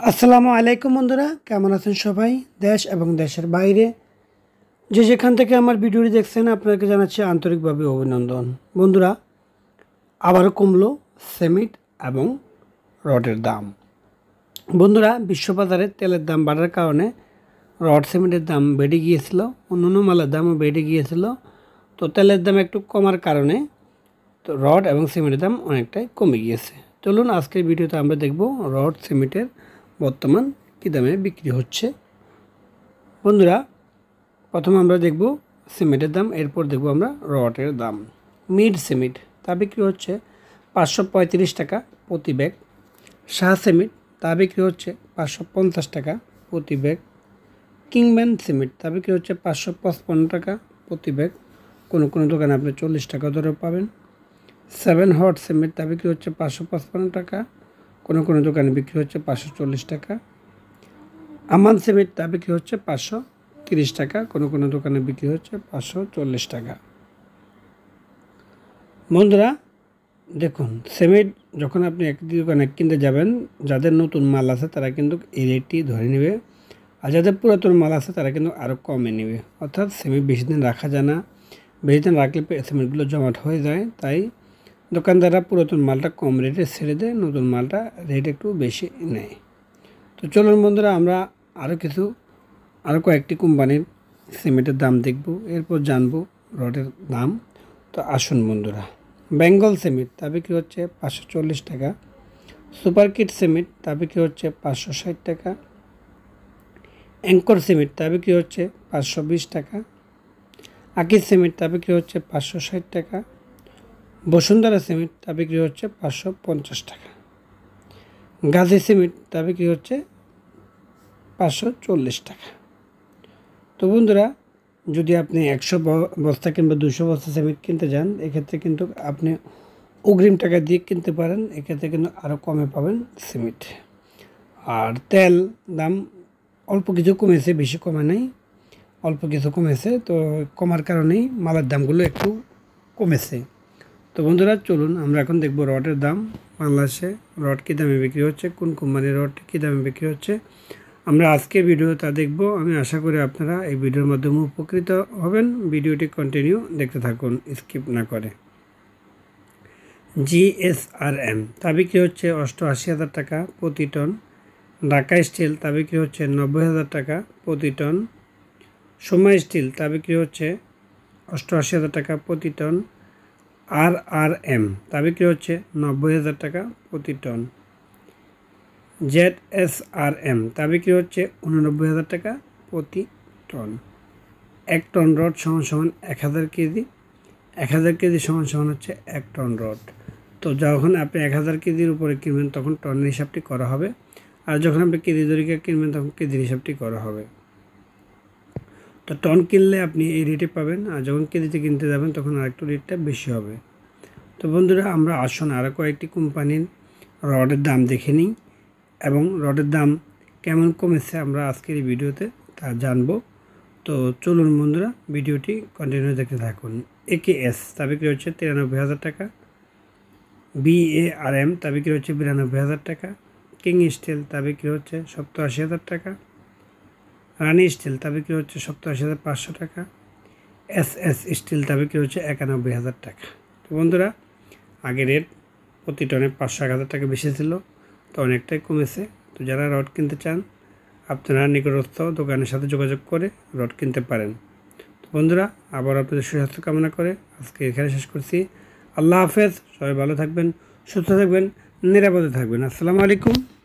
আসসালামু আলাইকুম বন্ধুরা, কেমন আছেন সবাই? দেশ এবং দেশের বাইরে যে যেখান থেকে আমার ভিডিওটি দেখছেন আপনাকে জানাচ্ছি আন্তরিকভাবে অভিনন্দন। বন্ধুরা, আবারও কমলো সিমেন্ট এবং রডের দাম। বন্ধুরা, বিশ্ববাজারে তেলের দাম বাড়ার কারণে রড সিমেন্টের দাম বেড়ে গিয়েছিল, অন্যান্য মালের দামও বেড়ে গিয়েছিল। তো তেলের দাম একটু কমার কারণে তো রড এবং সিমেন্টের দাম অনেকটাই কমে গিয়েছে। চলুন আজকের ভিডিওতে আমরা দেখব রড সিমেন্টের বর্তমান কী দামে বিক্রি হচ্ছে। বন্ধুরা, প্রথমে আমরা দেখব সিমেন্টের দাম, এরপর দেখব আমরা রডের দাম। মিড সিমেন্ট তা বিক্রি হচ্ছে 535 টাকা প্রতি ব্যাগ। শাহ সিমেন্ট তা বিক্রি হচ্ছে 550 টাকা প্রতি ব্যাগ। কিংম্যান সিমেন্ট তা বিক্রি হচ্ছে 555 টাকা প্রতি ব্যাগ। কোনো কোনো দোকানে আপনি 40 টাকা ধরেও পাবেন। 7 হট সিমেন্ট তা বিক্রি হচ্ছে 555 টাকা, কোনো কোনো দোকানে বিক্রি হচ্ছে 540 টাকা। আমান সিমেন্ট তা বিক্রি হচ্ছে 530 টাকা, কোনো কোনো দোকানে বিক্রি হচ্ছে 540 টাকা। বন্ধুরা দেখুন, সিমেন্ট যখন আপনি এক দোকানে কিনতে যাবেন, যাদের নতুন মাল আছে তারা কিন্তু এই রেটটি ধরে নেবে, আর যাদের পুরাতন মাল আছে তারা কিন্তু আরও কমে নেবে। অর্থাৎ সিমেন্ট বেশি দিন রাখা যায় না, বেশি দিন রাখলে সিমেন্টগুলো জমাট হয়ে যায়। তাই দোকানদাররা পুরাতন মালটা কম রেটে ছেড়ে দেয়, নতুন মালটা রেট একটু বেশি নেয়। তো চলুন বন্ধুরা, আমরা আরও কয়েকটি কোম্পানির সিমেন্টের দাম দেখব, এরপর জানবো রডের দাম। তো আসুন বন্ধুরা, বেঙ্গল সিমেন্ট তা বিক্রি হচ্ছে 540 টাকা। সুপার কিট সিমেন্ট তা বিক্রি হচ্ছে 560 টাকা। অ্যাঙ্কর সিমেন্ট তা বিক্রি হচ্ছে 520 টাকা। আকিজ সিমেন্ট তা বিক্রি হচ্ছে 560 টাকা। বসুন্ধরা সিমেন্ট তা বিক্রি হচ্ছে 550 টাকা। গাজী সিমেন্ট তা বিক্রি হচ্ছে 540 টাকা। তো বন্ধুরা, যদি আপনি 100 বস্তা কিংবা 200 বস্তা সিমেন্ট কিনতে যান, এক্ষেত্রে কিন্তু আপনি অগ্রিম টাকা দিয়ে কিনতে পারেন, এক্ষেত্রে কিন্তু আরও কমে পাবেন সিমেন্ট। আর তেল দাম অল্প কিছু কমেছে, বেশি কমে নাই, অল্প কিছু কমেছে। তো কমার কারণেই মালের দামগুলো একটু কমেছে। তো বন্ধুরা চলুন আমরা এখন দেখব রডের দাম। বাংলাদেশে রড কী দামে বিক্রি হচ্ছে, কোন কোম্পানির রড কী দামে বিক্রি হচ্ছে, আমরা আজকে ভিডিও তা দেখব। আমি আশা করি আপনারা এই ভিডিওর মাধ্যমে উপকৃত হবেন। ভিডিওটি কন্টিনিউ দেখতে থাকুন, স্কিপ না করে। জিএসআরএম তা বিক্রি হচ্ছে 88,000 টাকা প্রতি টন। ঢাকা স্টিল তা বিক্রি হচ্ছে 90,000 টাকা প্রতি টন। সোমা স্টিল তা বিক্রি হচ্ছে 88,000 টাকা প্রতি টন। RRM তা বিক্রি হচ্ছে 90,000 টাকা প্রতি টন। ZSRM তা বিক্রি হচ্ছে 89,000 টাকা প্রতি টন। 1 টন রড সমান সমান 1000 কেজি। 1000 কেজি সমান সমান হচ্ছে 1 টন রড। তো যখন আপনি 1000 কেজির উপরে কিনবেন তখন টনের হিসাবটি করা হবে, আর যখন আপনি কেজি দরিকা কিনবেন তখন কেজির হিসাবটি করা হবে। তো টন কিনলে আপনি এই রেটে পাবেন, আর যখন কেজিতে কিনতে যাবেন তখন আরেকটু রেটটা বেশি হবে। তো বন্ধুরা, আমরা আসুন আরও কয়েকটি কোম্পানির রডের দাম দেখে নিই এবং রডের দাম কেমন কমেছে আমরা আজকের এই ভিডিওতে তা জানবো। তো চলুন বন্ধুরা, ভিডিওটি কন্টিনিউ দেখতে থাকুন। AKS তা বিক্রি হচ্ছে 93,000 টাকা। BARM তা বিক্রি হচ্ছে 92,000 টাকা। কিং স্টিল তা বিক্রি হচ্ছে 87,000 টাকা। রানি স্টিল তা বিক্রি হচ্ছে 87,500 টাকা। SS স্টিল তা বিক্রি হচ্ছে 91,000 টাকা। তো বন্ধুরা, আগে রেট প্রতি টনে 500-1000 টাকা বেশি ছিল, তো অনেকটাই কমেছে। তো যারা রড কিনতে চান আপনারা নিকটস্থ দোকানের সাথে যোগাযোগ করে রড কিনতে পারেন। তো বন্ধুরা, আবার আপনাদের সুস্বাস্থ্য কামনা করে আজকে এখানে শেষ করছি। আল্লাহ হাফেজ, সবাই ভালো থাকবেন, সুস্থ থাকবেন, নিরাপদে থাকবেন। আসসালামু আলাইকুম।